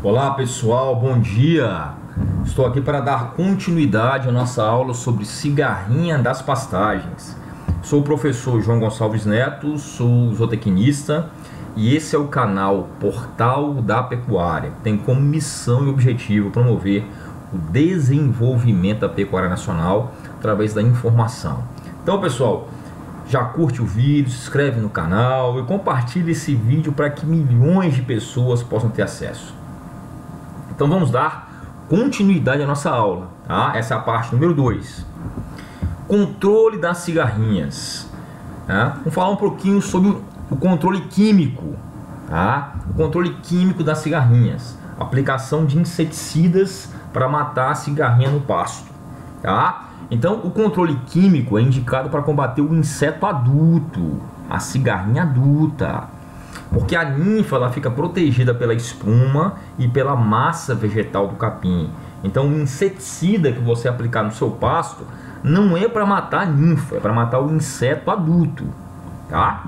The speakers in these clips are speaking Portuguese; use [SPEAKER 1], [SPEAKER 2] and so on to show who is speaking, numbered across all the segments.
[SPEAKER 1] Olá pessoal, bom dia! Estou aqui para dar continuidade à nossa aula sobre cigarrinha das pastagens. Sou o professor João Gonçalves Neto, sou zootecnista e esse é o canal Portal da Pecuária. Tem como missão e objetivo promover o desenvolvimento da pecuária nacional através da informação. Então pessoal, já curte o vídeo, se inscreve no canal e compartilha esse vídeo para que milhões de pessoas possam ter acesso. Então vamos dar continuidade à nossa aula, tá? Essa é a parte número 2. Controle das cigarrinhas, tá? Vamos falar um pouquinho sobre o controle químico, tá? O controle químico das cigarrinhas, aplicação de inseticidas para matar a cigarrinha no pasto, tá? Então o controle químico é indicado para combater o inseto adulto, a cigarrinha adulta, porque a ninfa ela fica protegida pela espuma e pela massa vegetal do capim. Então o inseticida que você aplicar no seu pasto não é para matar a ninfa, é para matar o inseto adulto, tá?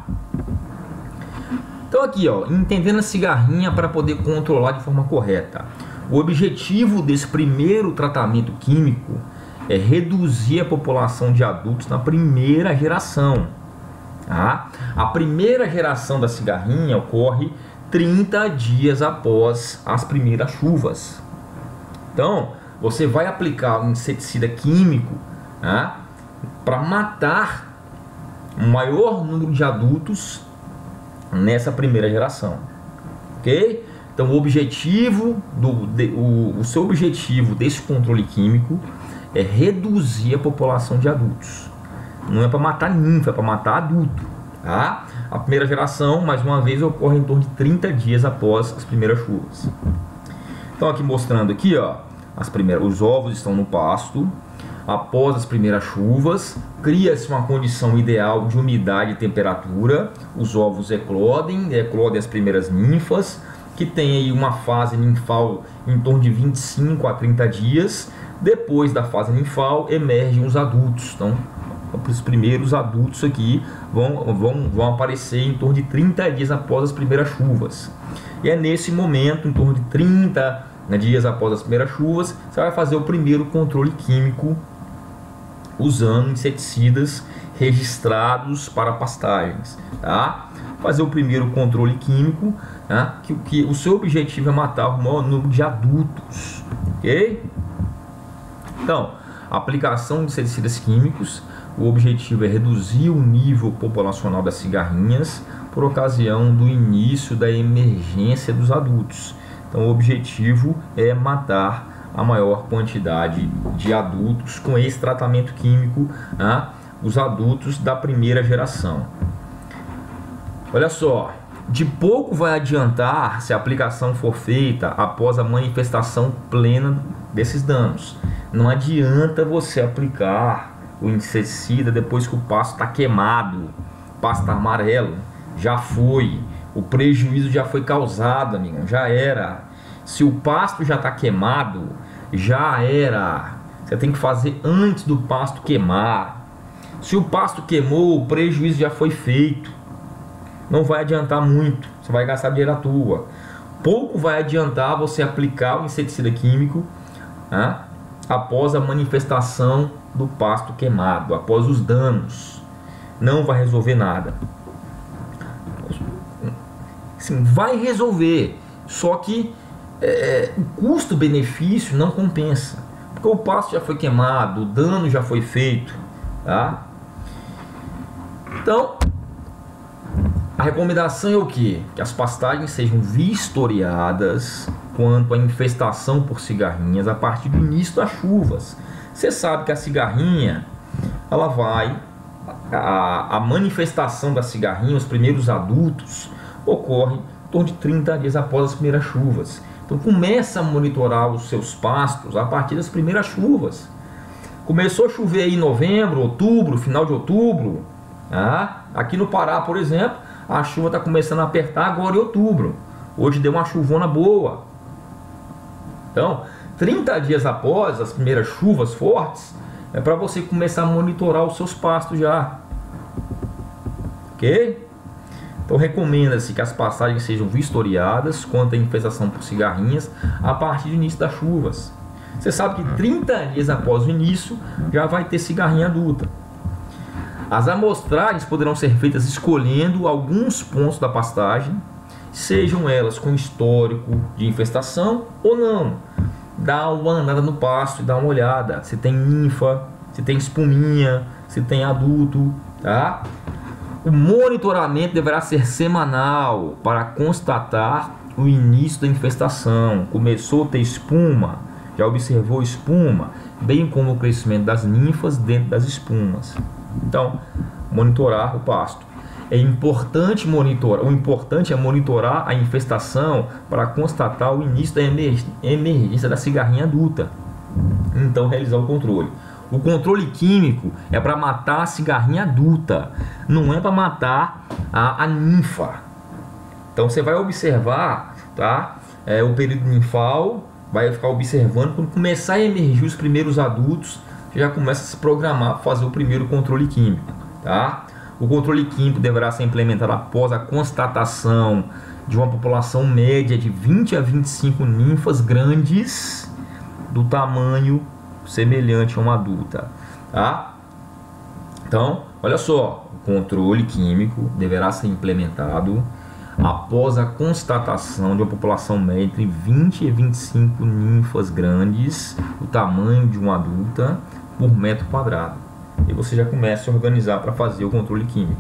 [SPEAKER 1] Então aqui, ó, entendendo a cigarrinha para poder controlar de forma correta. O objetivo desse primeiro tratamento químico é reduzir a população de adultos na primeira geração. Tá? A primeira geração da cigarrinha ocorre 30 dias após as primeiras chuvas. Então, você vai aplicar um inseticida químico, tá? Para matar o maior número de adultos nessa primeira geração. Ok? Então, o objetivo o seu objetivo desse controle químico é reduzir a população de adultos. Não é para matar ninfa, é para matar adulto, tá? A primeira geração, mais uma vez, ocorre em torno de 30 dias após as primeiras chuvas. Então aqui mostrando aqui, ó, os ovos estão no pasto. Após as primeiras chuvas, cria-se uma condição ideal de umidade e temperatura. Os ovos eclodem as primeiras ninfas, que tem aí uma fase ninfal em torno de 25 a 30 dias. Depois da fase ninfal, emergem os adultos. Então, os primeiros adultos aqui vão aparecer em torno de 30 dias após as primeiras chuvas. E é nesse momento, em torno de 30 dias após as primeiras chuvas, você vai fazer o primeiro controle químico usando inseticidas registrados para pastagens, tá? Fazer o primeiro controle químico, tá? Que o seu objetivo é matar o maior número de adultos, ok? Então, a aplicação de inseticidas químicos, o objetivo é reduzir o nível populacional das cigarrinhas por ocasião do início da emergência dos adultos. Então o objetivo é matar a maior quantidade de adultos com esse tratamento químico, né? Os adultos da primeira geração. Olha só, de pouco vai adiantar se a aplicação for feita após a manifestação plena desses danos. Não adianta você aplicar o inseticida depois que o pasto está queimado, pasto amarelo, já foi, o prejuízo já foi causado, amigo, já era. Se o pasto já está queimado, já era. Você tem que fazer antes do pasto queimar. Se o pasto queimou, o prejuízo já foi feito. Não vai adiantar muito, você vai gastar dinheiro à toa. Pouco vai adiantar você aplicar o inseticida químico, né, após a manifestação do pasto queimado, após os danos. Não vai resolver nada. Sim, vai resolver, só que o custo-benefício não compensa, porque o pasto já foi queimado, o dano já foi feito, tá? Então a recomendação é o que? Que as pastagens sejam vistoriadas quanto à infestação por cigarrinhas a partir do início das chuvas. Você sabe que a cigarrinha, ela vai, a manifestação da cigarrinha, os primeiros adultos, ocorre em torno de 30 dias após as primeiras chuvas. Então começa a monitorar os seus pastos a partir das primeiras chuvas. Começou a chover aí em novembro, outubro, final de outubro, tá? Aqui no Pará, por exemplo, a chuva está começando a apertar agora em outubro. Hoje deu uma chuvona boa. Então, 30 dias após as primeiras chuvas fortes, é para você começar a monitorar os seus pastos já. Ok? Então recomenda-se que as pastagens sejam vistoriadas quanto à infestação por cigarrinhas a partir do início das chuvas. Você sabe que 30 dias após o início já vai ter cigarrinha adulta. As amostragens poderão ser feitas escolhendo alguns pontos da pastagem, sejam elas com histórico de infestação ou não. Dá uma andada no pasto e dá uma olhada se tem ninfa, se tem espuminha, se tem adulto, tá? O monitoramento deverá ser semanal para constatar o início da infestação. Começou a ter espuma, já observou espuma, bem como o crescimento das ninfas dentro das espumas. Então, monitorar o pasto. É importante monitorar. O importante é monitorar a infestação para constatar o início da emergência da cigarrinha adulta. Então, realizar o controle. O controle químico é para matar a cigarrinha adulta, não é para matar a ninfa. Então você vai observar, tá? O período ninfal, vai ficar observando. Quando começar a emergir os primeiros adultos, você já começa a se programar para fazer o primeiro controle químico, tá? O controle químico deverá ser implementado após a constatação de uma população média de 20 a 25 ninfas grandes do tamanho semelhante a uma adulta, tá? Então, olha só, o controle químico deverá ser implementado após a constatação de uma população média entre 20 e 25 ninfas grandes do tamanho de uma adulta por metro quadrado. E você já começa a organizar para fazer o controle químico.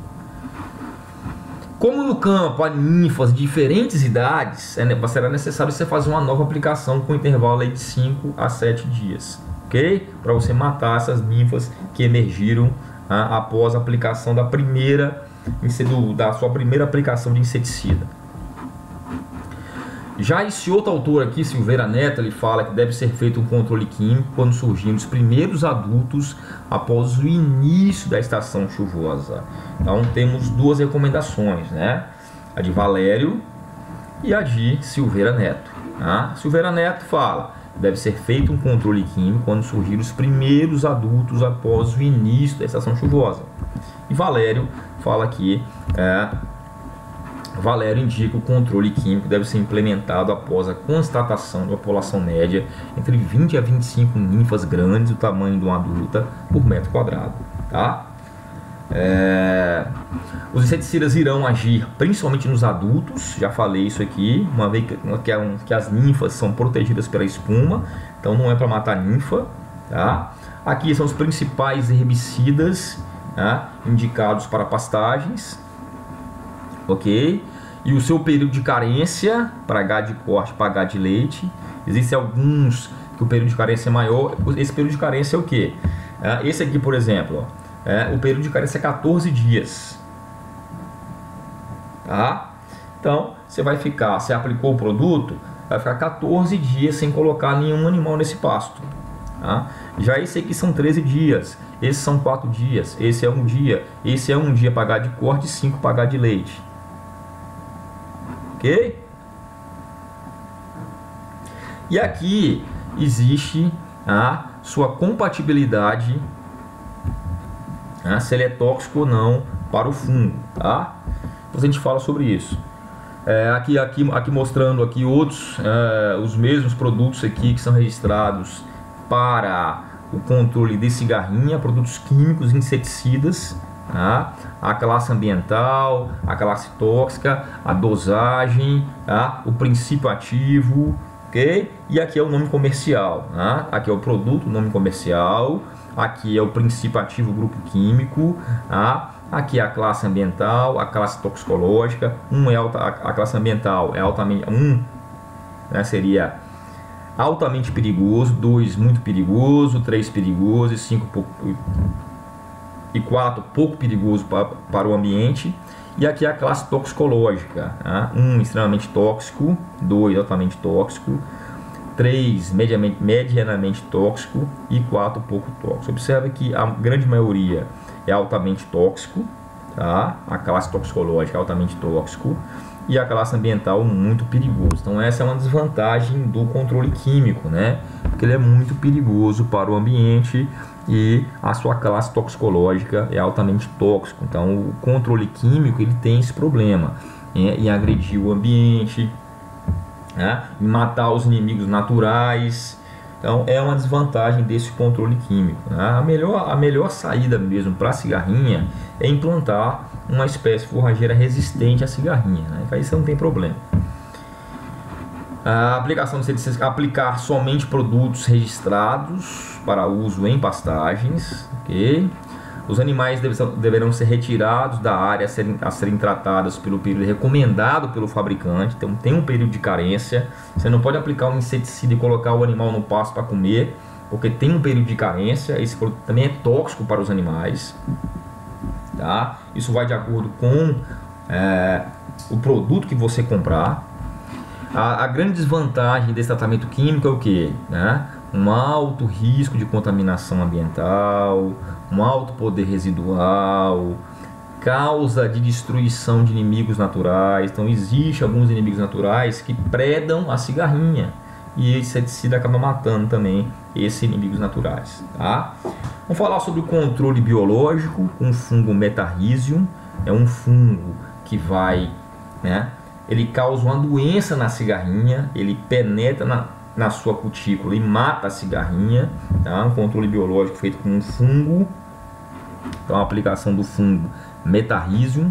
[SPEAKER 1] Como no campo há ninfas de diferentes idades, será necessário você fazer uma nova aplicação com intervalo aí de 5 a 7 dias. Para você matar essas ninfas que emergiram após a aplicação da sua primeira aplicação de inseticida. Já esse outro autor aqui, Silveira Neto, ele fala que deve ser feito um controle químico quando surgirem os primeiros adultos após o início da estação chuvosa. Então temos duas recomendações, né? A de Valério e a de Silveira Neto. Silveira Neto fala: deve ser feito um controle químico quando surgirem os primeiros adultos após o início da estação chuvosa. E Valério fala que Valério indica o controle químico deve ser implementado após a constatação de uma população média entre 20 a 25 ninfas grandes do tamanho de uma adulta por metro quadrado, tá? Os inseticidas irão agir principalmente nos adultos, já falei isso aqui, uma vez que as ninfas são protegidas pela espuma, então não é para matar ninfa, tá? Aqui são os principais herbicidas, tá, indicados para pastagens, ok? E o seu período de carência para gado de corte, para gado de leite. Existem alguns que o período de carência é maior. Esse período de carência é o que? Esse aqui, por exemplo, o período de carência é 14 dias. Tá? Então, você aplicou o produto, vai ficar 14 dias sem colocar nenhum animal nesse pasto. Tá? Já esse aqui são 13 dias, esses são 4 dias, esse é 1 dia, esse é 1 dia para gado de corte e 5 para gado de leite. Ok? E aqui existe a sua compatibilidade, se ele é tóxico ou não para o fungo, tá? Depois a gente fala sobre isso. Aqui mostrando aqui outros, os mesmos produtos aqui que são registrados para o controle de cigarrinha, produtos químicos, inseticidas, tá? A classe ambiental, a classe tóxica, a dosagem, tá? O princípio ativo, ok? E aqui é o nome comercial, tá? Aqui é o produto, o nome comercial, aqui é o princípio ativo, o grupo químico, tá? Aqui é a classe ambiental, a classe toxicológica. A classe ambiental é altamente, seria altamente perigoso, 2 muito perigoso, 3 perigoso e 5 pouco, e 4 pouco perigoso para o ambiente. E aqui é a classe toxicológica, tá? 1 extremamente tóxico, 2 altamente tóxico, 3 medianamente tóxico e 4 pouco tóxico. Observe que a grande maioria é altamente tóxico, tá? A classe toxicológica é altamente tóxico. e a classe ambiental muito perigoso. Então essa é uma desvantagem do controle químico, né? Porque ele é muito perigoso para o ambiente e a sua classe toxicológica é altamente tóxico. Então o controle químico ele tem esse problema, né? Em agredir o ambiente, né? Em matar os inimigos naturais. Então é uma desvantagem desse controle químico, né? A melhor saída mesmo para a cigarrinha é implantar uma espécie forrageira resistente à cigarrinha, né? Aí você não tem problema. A aplicação de inseticidas, aplicar somente produtos registrados para uso em pastagens, ok? Os animais deverão ser retirados da área a serem tratados pelo período recomendado pelo fabricante. Então tem um período de carência. Você não pode aplicar um inseticida e colocar o animal no pasto para comer, porque tem um período de carência. Esse produto também é tóxico para os animais, tá? Isso vai de acordo com o produto que você comprar. A grande desvantagem desse tratamento químico é o que? Né? Um alto risco de contaminação ambiental, um alto poder residual, causa de destruição de inimigos naturais. Então existem alguns inimigos naturais que predam a cigarrinha e esse inseticida acaba matando também esses inimigos naturais, tá? Vamos falar sobre o controle biológico com o fungo Metarrhizium. É um fungo que vai, né? Ele causa uma doença na cigarrinha, ele penetra na sua cutícula e mata a cigarrinha, tá? Um controle biológico feito com um fungo. Então a aplicação do fungo Metarrhizium.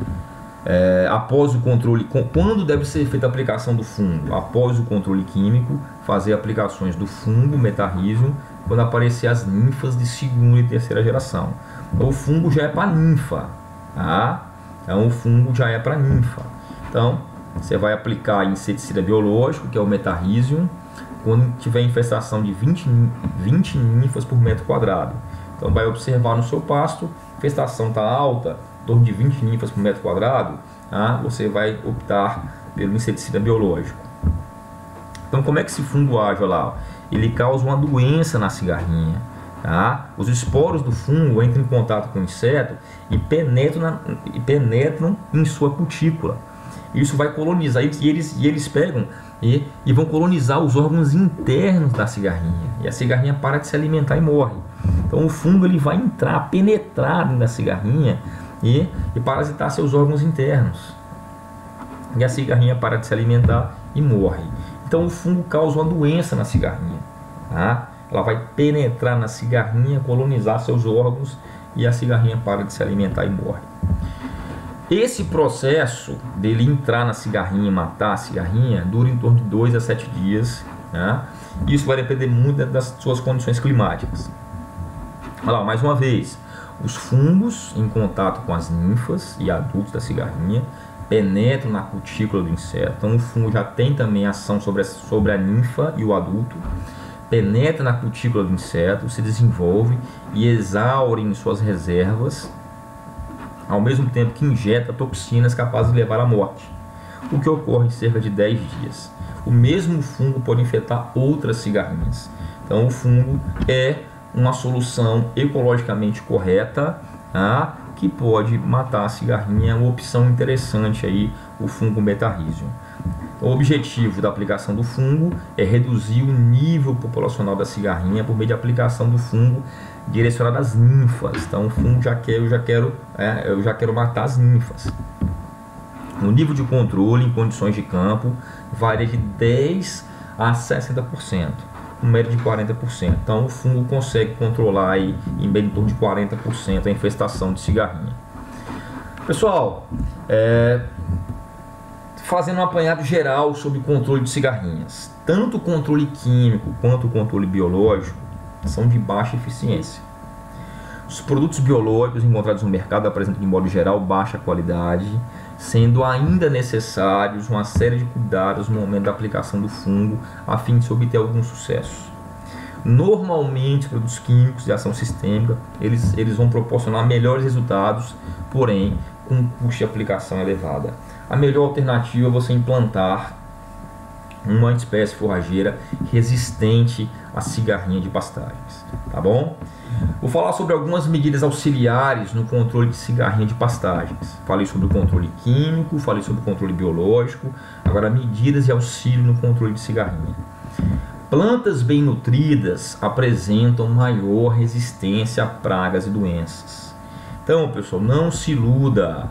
[SPEAKER 1] Após o controle, quando deve ser feita a aplicação do fungo? Após o controle químico, fazer aplicações do fungo Metarrhizium quando aparecer as ninfas de segunda e terceira geração. Então o fungo já é para ninfa, tá? Então o fungo já é para ninfa. Então você vai aplicar inseticida biológico, que é o Metarrhizium, quando tiver infestação de 20 ninfas por metro quadrado. Então vai observar no seu pasto, a infestação está alta, em torno de 20 ninfas por metro quadrado, tá? Você vai optar pelo inseticida biológico. Então como é que esse fungo age lá? Ele causa uma doença na cigarrinha, tá? Os esporos do fungo entram em contato com o inseto e penetram em sua cutícula. Isso vai colonizar, e eles pegam e vão colonizar os órgãos internos da cigarrinha. E a cigarrinha para de se alimentar e morre. Então o fungo ele vai entrar, penetrar na cigarrinha e parasitar seus órgãos internos. E a cigarrinha para de se alimentar e morre. Então o fungo causa uma doença na cigarrinha, tá? Ela vai penetrar na cigarrinha, colonizar seus órgãos e a cigarrinha para de se alimentar e morre. Esse processo dele entrar na cigarrinha e matar a cigarrinha dura em torno de 2 a 7 dias, né? Isso vai depender muito das suas condições climáticas. Olha lá, mais uma vez, os fungos em contato com as ninfas e adultos da cigarrinha penetram na cutícula do inseto. Então o fungo já tem também ação sobre a ninfa e o adulto, penetra na cutícula do inseto, se desenvolve e exaure em suas reservas, ao mesmo tempo que injeta toxinas capazes de levar à morte, o que ocorre em cerca de 10 dias. O mesmo fungo pode infectar outras cigarrinhas. Então o fungo é uma solução ecologicamente correta, tá? Que pode matar a cigarrinha. É uma opção interessante aí, o fungo Metarrhizium. O objetivo da aplicação do fungo é reduzir o nível populacional da cigarrinha por meio de aplicação do fungo direcionado às ninfas. Então o fungo eu já quero matar as ninfas. O nível de controle em condições de campo varia de 10 a 60%, com média de 40%. Então o fungo consegue controlar aí em bem em torno de 40% a infestação de cigarrinha. Pessoal, fazendo um apanhado geral sobre o controle de cigarrinhas, tanto o controle químico quanto o controle biológico são de baixa eficiência. Os produtos biológicos encontrados no mercado apresentam de modo geral baixa qualidade, sendo ainda necessários uma série de cuidados no momento da aplicação do fungo a fim de se obter algum sucesso. Normalmente os produtos químicos de ação sistêmica eles vão proporcionar melhores resultados, porém com um custo de aplicação elevada. A melhor alternativa é você implantar uma espécie forrageira resistente à cigarrinha de pastagens, tá bom? Vou falar sobre algumas medidas auxiliares no controle de cigarrinha de pastagens. Falei sobre o controle químico, falei sobre o controle biológico, agora medidas de auxílio no controle de cigarrinha. Plantas bem nutridas apresentam maior resistência a pragas e doenças. Então, pessoal, não se iluda,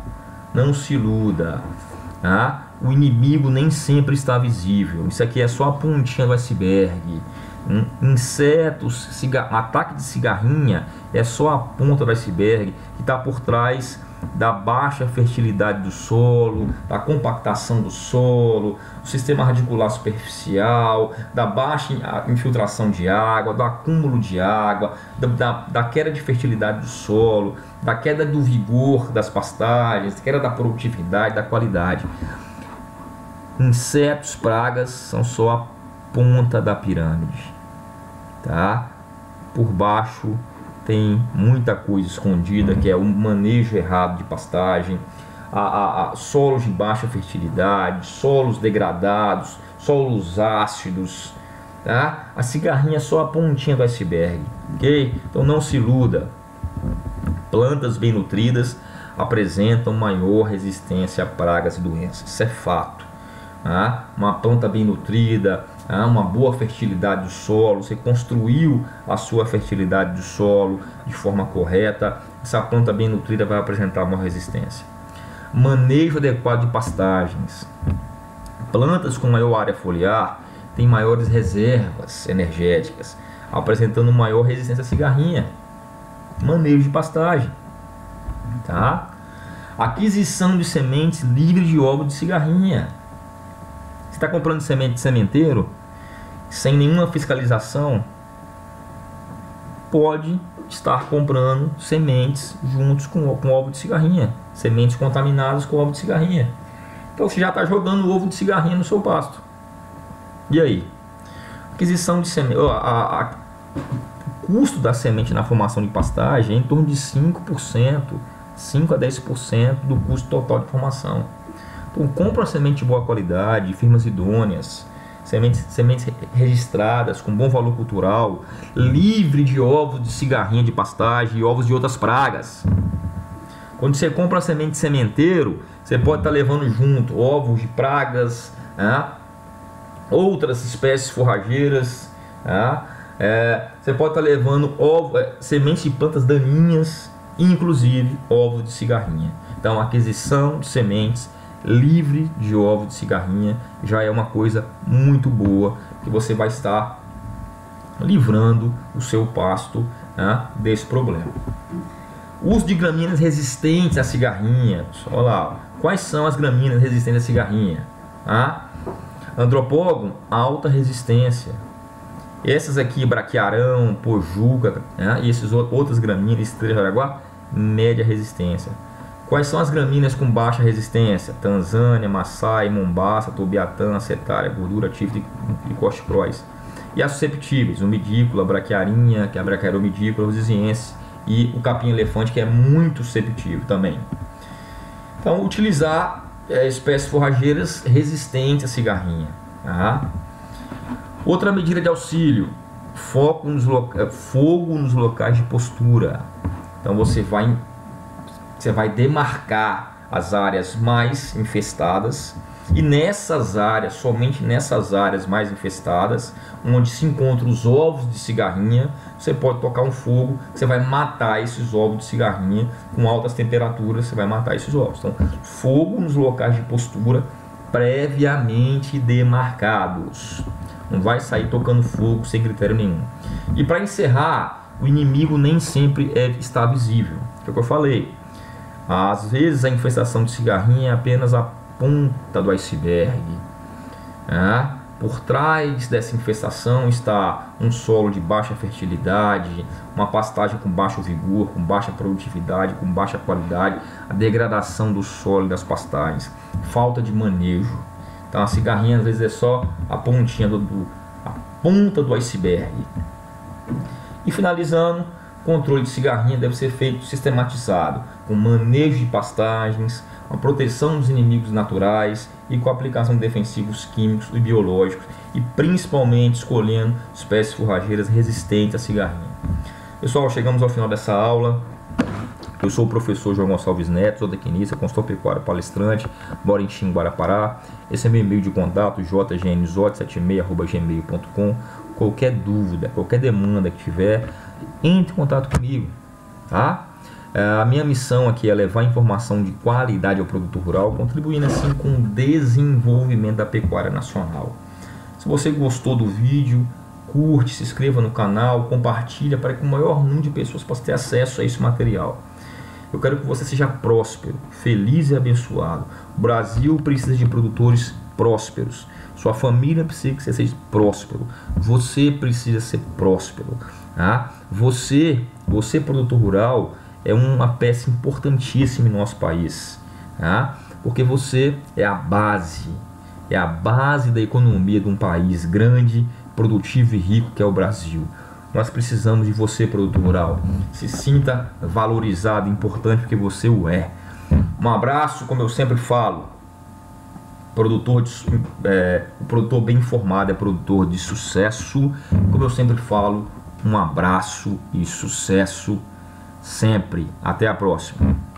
[SPEAKER 1] tá? O inimigo nem sempre está visível. Isso aqui é só a pontinha do iceberg. Insetos, ataque de cigarrinha é só a ponta do iceberg que está por trás da baixa fertilidade do solo, da compactação do solo, do sistema radicular superficial, da baixa infiltração de água, do acúmulo de água, da queda de fertilidade do solo, da queda do vigor das pastagens, da queda da produtividade, da qualidade. Insetos, pragas são só a ponta da pirâmide, tá? Por baixo tem muita coisa escondida, que é o manejo errado de pastagem, solos de baixa fertilidade, solos degradados, solos ácidos, tá? A cigarrinha é só a pontinha do iceberg, ok? Então não se iluda. Plantas bem nutridas apresentam maior resistência a pragas e doenças, isso é fato. Uma planta bem nutrida, uma boa fertilidade do solo, você construiu a sua fertilidade do solo de forma correta, essa planta bem nutrida vai apresentar uma resistência. Manejo adequado de pastagens. Plantas com maior área foliar têm maiores reservas energéticas, apresentando maior resistência à cigarrinha. Manejo de pastagem, tá? Aquisição de sementes livres de ovo de cigarrinha. Você está comprando semente de sementeiro sem nenhuma fiscalização, pode estar comprando sementes juntos com ovo de cigarrinha, sementes contaminadas com ovo de cigarrinha. Então você já está jogando ovo de cigarrinha no seu pasto. E aí? Aquisição de semente, o custo da semente na formação de pastagem é em torno de 5%, 5 a 10% do custo total de formação. Então, compra uma semente de boa qualidade, de firmas idôneas, sementes registradas, com bom valor cultural, livre de ovos de cigarrinha de pastagem e ovos de outras pragas. Quando você compra uma semente de sementeiro, você pode estar levando junto ovos de pragas, outras espécies forrageiras, você pode estar levando sementes de plantas daninhas, inclusive ovos de cigarrinha. Então, a aquisição de sementes livre de ovo de cigarrinha já é uma coisa muito boa, que você vai estar livrando o seu pasto desse problema. Uso de gramíneas resistentes à cigarrinha. Olha lá, quais são as gramíneas resistentes à cigarrinha? Andropógon, alta resistência. Essas aqui, braquiarão, pojuca, e esses outras gramíneas, estrela de Araguá, média resistência. Quais são as gramíneas com baixa resistência? Tanzânia, Maçai, Mombasa, Tobiatã, Acetária, Gordura Tífica e Costipróis. E as susceptíveis, o medícula, braquiarinha, que é a braquiaromedícula, rosiziense, e o capim-elefante, que é muito susceptível também. Então, utilizar espécies forrageiras resistentes à cigarrinha. Outra medida de auxílio, fogo nos locais de postura. Então, você vai demarcar as áreas mais infestadas, e nessas áreas, somente nessas áreas mais infestadas, onde se encontram os ovos de cigarrinha, você pode tocar um fogo, você vai matar esses ovos de cigarrinha com altas temperaturas, você vai matar esses ovos. Então, fogo nos locais de postura previamente demarcados. Não vai sair tocando fogo sem critério nenhum. E para encerrar, o inimigo nem sempre está visível. É o que eu falei. Às vezes a infestação de cigarrinha é apenas a ponta do iceberg. Por trás dessa infestação está um solo de baixa fertilidade, uma pastagem com baixo vigor, com baixa produtividade, com baixa qualidade, a degradação do solo e das pastagens, falta de manejo. Então a cigarrinha às vezes é só a pontinha a ponta do iceberg. E finalizando, o controle de cigarrinha deve ser feito sistematizado, com manejo de pastagens, a proteção dos inimigos naturais e com a aplicação de defensivos químicos e biológicos, e principalmente escolhendo espécies forrageiras resistentes à cigarrinha. Pessoal, chegamos ao final dessa aula. Eu sou o professor João Gonçalves Neto, sou zootecnista, consultor pecuário palestrante, moro em Xinguara, Pará. Esse é meu e-mail de contato, jgnzot76@gmail.com. Qualquer dúvida, qualquer demanda que tiver, entre em contato comigo, tá? A minha missão aqui é levar informação de qualidade ao produtor rural, contribuindo assim com o desenvolvimento da pecuária nacional. Se você gostou do vídeo, curte, se inscreva no canal, compartilha para que o maior número de pessoas possa ter acesso a esse material. Eu quero que você seja próspero, feliz e abençoado. O Brasil precisa de produtores prósperos. Sua família precisa que você seja próspero. Você precisa ser próspero. Tá? Você produtor rural, é uma peça importantíssima em nosso país. Tá? Porque você é a base da economia de um país grande, produtivo e rico que é o Brasil. Nós precisamos de você, produtor rural. Se sinta valorizado, importante, porque você o é. Um abraço, como eu sempre falo. O produtor bem informado é produtor de sucesso. Como eu sempre falo, um abraço e sucesso sempre. Até a próxima.